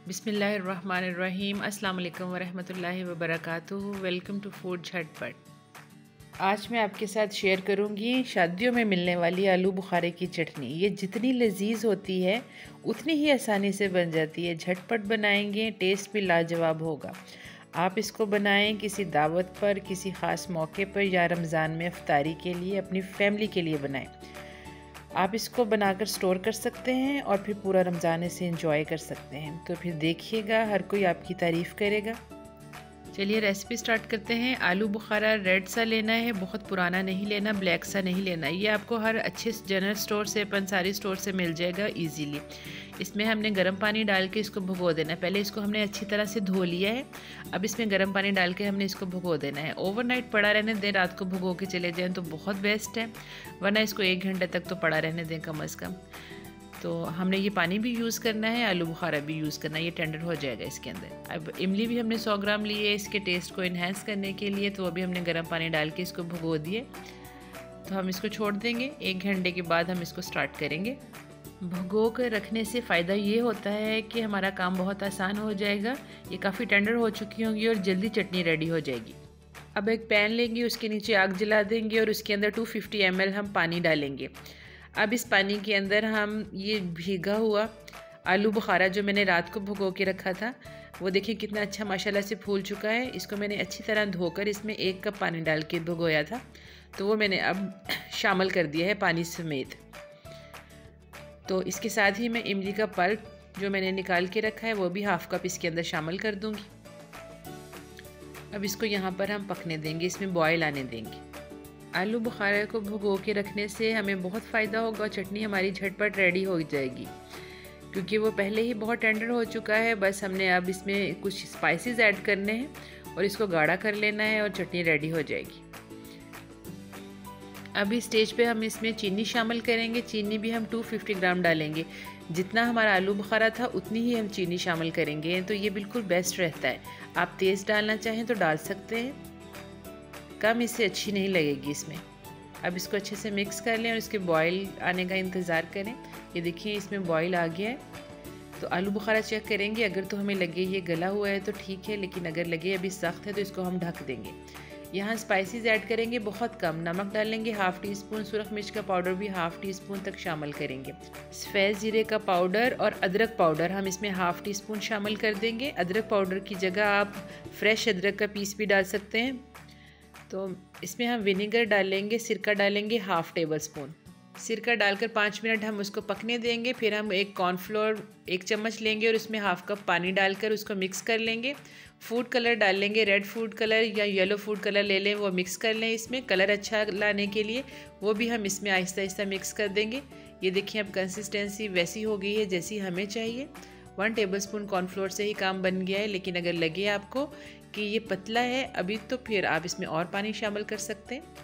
बिस्मिल्लाहिर्रहमानिर्रहीम। अस्सलाम वालेकुम वरहमतुल्लाहि वबरकातुहू। वेलकम टू फूड झटपट। आज मैं आपके साथ शेयर करूंगी शादियों में मिलने वाली आलू बुखारे की चटनी। ये जितनी लजीज होती है उतनी ही आसानी से बन जाती है। झटपट बनाएंगे, टेस्ट भी लाजवाब होगा। आप इसको बनाएं किसी दावत पर, किसी ख़ास मौके पर या रमज़ान में इफ्तारी के लिए, अपनी फैमिली के लिए बनाएं। आप इसको बनाकर स्टोर कर सकते हैं और फिर पूरा रमज़ान इसे एंजॉय कर सकते हैं। तो फिर देखिएगा, हर कोई आपकी तारीफ़ करेगा। चलिए रेसिपी स्टार्ट करते हैं। आलू बुखारा रेड सा लेना है, बहुत पुराना नहीं लेना, ब्लैक सा नहीं लेना। ये आपको हर अच्छे जनरल स्टोर से, पंसारी स्टोर से मिल जाएगा इजीली। इसमें हमने गर्म पानी डाल के इसको भगो देना है। पहले इसको हमने अच्छी तरह से धो लिया है। अब इसमें गर्म पानी डाल के हमने इसको भगो देना है। ओवरनाइट पड़ा रहने दें, रात को भगो के चले जाएँ तो बहुत बेस्ट है, वरना इसको 1 घंटे तक तो पड़ा रहने दें कम अज़ कम। तो हमने ये पानी भी यूज़ करना है, आलू बुखारा भी यूज़ करना है, ये टेंडर हो जाएगा इसके अंदर। अब इमली भी हमने 100 ग्राम ली है इसके टेस्ट को इन्हेंस करने के लिए, तो अभी हमने गर्म पानी डाल के इसको भिगो दिए। तो हम इसको छोड़ देंगे, 1 घंटे के बाद हम इसको स्टार्ट करेंगे। भिगो कर रखने से फ़ायदा ये होता है कि हमारा काम बहुत आसान हो जाएगा। ये काफ़ी टेंडर हो चुकी होंगी और जल्दी चटनी रेडी हो जाएगी। अब एक पैन लेंगे, उसके नीचे आग जला देंगे और उसके अंदर 250 ml हम पानी डालेंगे। अब इस पानी के अंदर हम ये भीगा हुआ आलू बुखारा जो मैंने रात को भिगो के रखा था, वो देखिए कितना अच्छा माशाल्लाह से फूल चुका है। इसको मैंने अच्छी तरह धोकर इसमें 1 कप पानी डाल के भिगोया था, तो वो मैंने अब शामिल कर दिया है पानी समेत। तो इसके साथ ही मैं इमली का पल्प जो मैंने निकाल के रखा है वो भी 1/2 कप इसके अंदर शामिल कर दूँगी। अब इसको यहाँ पर हम पकने देंगे, इसमें बॉयल आने देंगे। आलू बुखारे को भिगो के रखने से हमें बहुत फ़ायदा होगा। चटनी हमारी झटपट रेडी हो जाएगी क्योंकि वो पहले ही बहुत टेंडर हो चुका है। बस हमने अब इसमें कुछ स्पाइसेस ऐड करने हैं और इसको गाढ़ा कर लेना है और चटनी रेडी हो जाएगी। अभी स्टेज पे हम इसमें चीनी शामिल करेंगे। चीनी भी हम 250 ग्राम डालेंगे। जितना हमारा आलू बुखारा था उतनी ही हम चीनी शामिल करेंगे, तो ये बिल्कुल बेस्ट रहता है। आप तेज़ डालना चाहें तो डाल सकते हैं, कम इससे अच्छी नहीं लगेगी इसमें। अब इसको अच्छे से मिक्स कर लें और इसके बॉईल आने का इंतज़ार करें। ये देखिए इसमें बॉईल आ गया है। तो आलू बुखारा चेक करेंगे, अगर तो हमें लगे ये गला हुआ है तो ठीक है, लेकिन अगर लगे अभी सख्त है तो इसको हम ढक देंगे। यहाँ स्पाइसेस ऐड करेंगे बहुत कम। नमक डालेंगे 1/2 टीस्पून, सुरख मिर्च का पाउडर भी 1/2 टीस्पून तक शामिल करेंगे। सफ़ेद ज़ीरे का पाउडर और अदरक पाउडर हम इसमें 1/2 टीस्पून शामिल कर देंगे। अदरक पाउडर की जगह आप फ्रेश अदरक का पीस भी डाल सकते हैं। तो इसमें हम विनेगर डालेंगे, सिरका डालेंगे 1/2 टेबल स्पून। सिरका डालकर 5 मिनट हम उसको पकने देंगे। फिर हम एक कॉर्नफ्लोर 1 चम्मच लेंगे और उसमें 1/2 कप पानी डालकर उसको मिक्स कर लेंगे। फूड कलर डालेंगे, रेड फूड कलर या येलो फूड कलर ले लें, वो मिक्स कर लें इसमें कलर अच्छा लाने के लिए। वो भी हम इसमें आहिस्ता आहिस्ता मिक्स कर देंगे। ये देखिए अब कंसिस्टेंसी वैसी हो गई है जैसी हमें चाहिए। 1 टेबल स्पून कॉर्नफ्लोर से ही काम बन गया है, लेकिन अगर लगे आपको कि ये पतला है अभी तो फिर आप इसमें और पानी शामिल कर सकते हैं।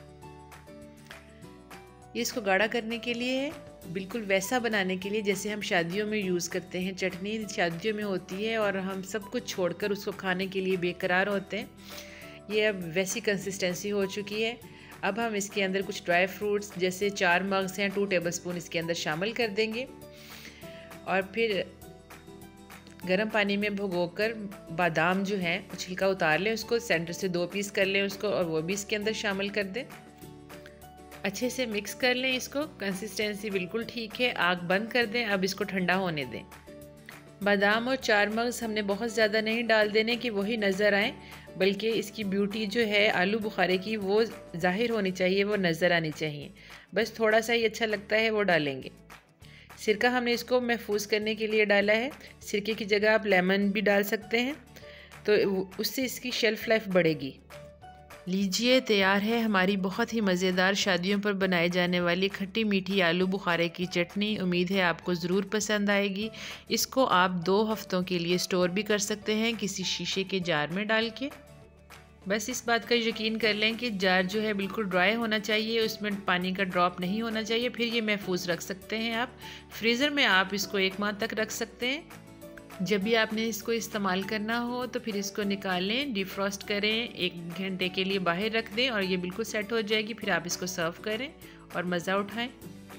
ये इसको गाढ़ा करने के लिए है, बिल्कुल वैसा बनाने के लिए जैसे हम शादियों में यूज़ करते हैं। चटनी शादियों में होती है और हम सब कुछ छोड़कर उसको खाने के लिए बेकरार होते हैं। ये अब वैसी कंसिस्टेंसी हो चुकी है। अब हम इसके अंदर कुछ ड्राई फ्रूट्स जैसे 4 मग्स हैं, 2 टेबल स्पून इसके अंदर शामिल कर देंगे और फिर गर्म पानी में भिगोकर बादाम जो है छिलका उतार लें, उसको सेंटर से 2 पीस कर लें उसको, और वो भी इसके अंदर शामिल कर दें। अच्छे से मिक्स कर लें इसको। कंसिस्टेंसी बिल्कुल ठीक है, आग बंद कर दें। अब इसको ठंडा होने दें। बादाम और 4 मग्स हमने बहुत ज़्यादा नहीं डाल देने कि वही नज़र आए, बल्कि इसकी ब्यूटी जो है आलू बुखारे की वो ज़ाहिर होनी चाहिए, वो नज़र आनी चाहिए। बस थोड़ा सा ही अच्छा लगता है वो डालेंगे। सिरका हमने इसको महफूज करने के लिए डाला है। सिरके की जगह आप लेमन भी डाल सकते हैं, तो उससे इसकी शेल्फ़ लाइफ बढ़ेगी। लीजिए तैयार है हमारी बहुत ही मज़ेदार शादियों पर बनाए जाने वाली खट्टी मीठी आलू बुखारे की चटनी। उम्मीद है आपको ज़रूर पसंद आएगी। इसको आप 2 हफ्तों के लिए स्टोर भी कर सकते हैं किसी शीशे के जार में डाल के। बस इस बात का यकीन कर लें कि जार जो है बिल्कुल ड्राई होना चाहिए, उसमें पानी का ड्रॉप नहीं होना चाहिए, फिर ये महफूज रख सकते हैं आप। फ्रीज़र में आप इसको 1 माह तक रख सकते हैं। जब भी आपने इसको इस्तेमाल करना हो तो फिर इसको निकालें, डिफ्रॉस्ट करें, 1 घंटे के लिए बाहर रख दें और ये बिल्कुल सेट हो जाएगी। फिर आप इसको सर्व करें और मज़ा उठाएं।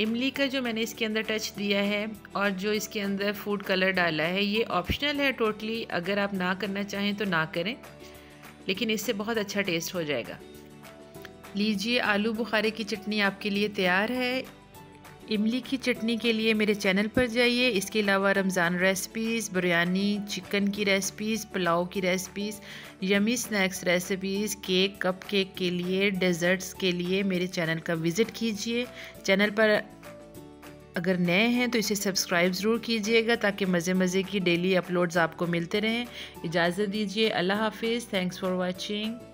इमली का जो मैंने इसके अंदर टच दिया है और जो इसके अंदर फूड कलर डाला है ये ऑप्शनल है टोटली। अगर आप ना करना चाहें तो ना करें, लेकिन इससे बहुत अच्छा टेस्ट हो जाएगा। लीजिए, आलू बुखारे की चटनी आपके लिए तैयार है। इमली की चटनी के लिए मेरे चैनल पर जाइए। इसके अलावा रमज़ान रेसिपीज़, बिरयानी, चिकन की रेसिपीज़, पुलाव की recipes, yummy snacks recipes, cake, cup cake के लिए, डेज़र्ट्स के लिए मेरे चैनल का विज़िट कीजिए। चैनल पर अगर नए हैं तो इसे सब्सक्राइब ज़रूर कीजिएगा ताकि मज़े मज़े की डेली अपलोड्स आपको मिलते रहें। इजाज़त दीजिए, अल्लाह हाफिज़। Thanks for watching.